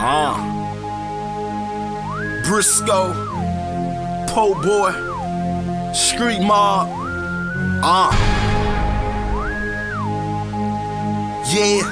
Briscoe, Po Boy, Street Mob. Yeah.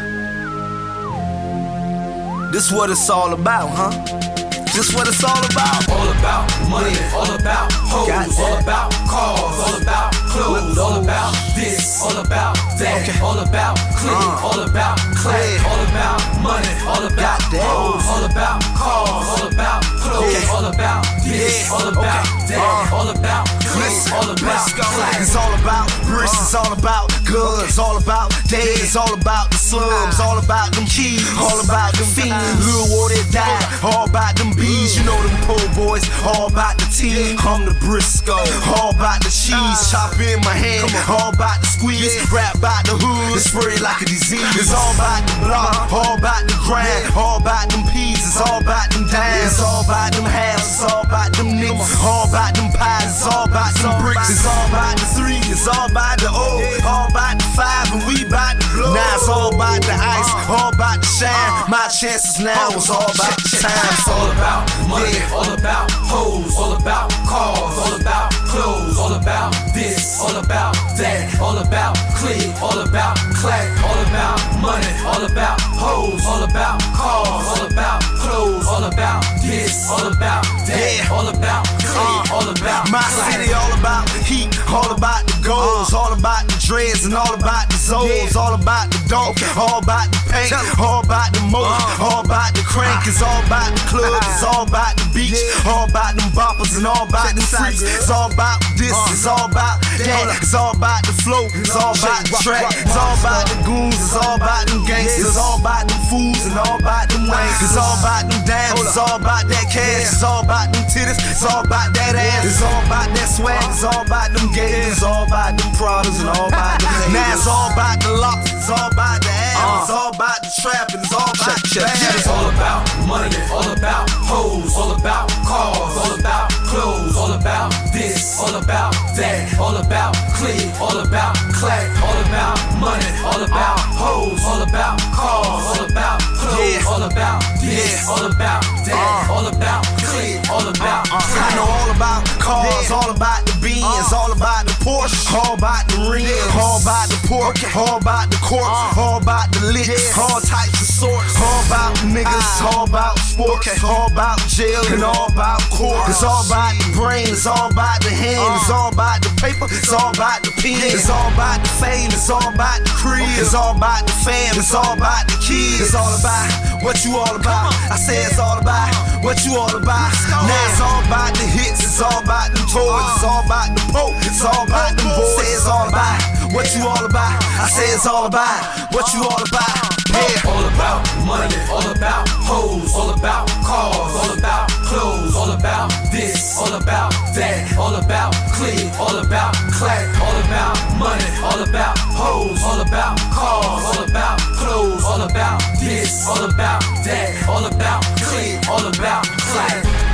This what it's all about, huh? This what it's all about. All about money, all about hoes, all about cars, all about clothes, all about this, all about that, all about click, all about clack, all about money, all about hoes, all about cars, all about clothes, all about this, all about that, all about click, all about clack. It's all about bricks, it's all about guns, all about days, it's all about the slums, all about them keys, all about them fiends, Lil War that died, all about them bees, you know them Po Boys, all about the tea. I'm the Briscoe, all about the cheese, chop in my hand, all about the squeeze, rap about the hood, spread like a disease. It's all about the block, all about the grind, all about them peas, it's all about them dimes, it's all about them halves, it's all about them nicks, all about them pies, it's all about them bricks, it's all about the 3, it's all about the O, all about the 5, and we about the blow. Now it's all about the ice, all about the shine. My chances now is all about the time. It's all about money, all about hoes, all about cars, all about clothes, all about this, all about that, all about click, all about clack, all about money, all about hoes, all about cars, all about clothes, all about this, all about that, all about click, all about my city, all about heat, all about the goals, all about the dreads and all about the zones, all about the dope, all about the paint, all about the moat, all about the crank, it's all about the club, it's all about the beach, all about them boppers and all about the freaks, it's all about this, it's all about that, it's all about the flow, it's all about the track, it's all about the goons, it's all about them gangsters, it's all about them fools and all about them wanks, it's all about them diamonds, it's all about that cash, it's all about them titties, it's all about that ass, it's all about that swag, it's all about them gators, it's all about them Pradas and all about them haters. Now it's all about the locks, it's all about the ass, it's all about the trap, and it's all about the bag. It's all about money, all about hoes, all about cars, all about clothes, all about this, all about that, all about click, all about clack, all about money, all about hoes, all about cars, all about clothes, all about this, all about that, all about click, all about clack. I know all about cars, all about the beans, all about the Porsche, all about the rims, all about the pork, all about the corpse, all about the licks, all types of sorts, all about niggas, all about sports, all about jail and all about court. It's all about the brain, it's all about the hand, it's all about the paper, it's all about the pen, it's all about the fame, it's all about the crib, it's all about the fam, it's all about the kids, it's all about what you all about. I say it's all about what you all about. Now it's all about the hits, it's all about the toys, it's all about the poke, it's all about them boys. Say it's all about what you all about. I say it's all about what you all about. Yeah. All about money, all about hoes, all about cars, all about clothes, all about this, all about that, all about click, all about clack, all about money, all about hoes, all about cars, all about clothes, all about this, all about that, all about click, all about clack.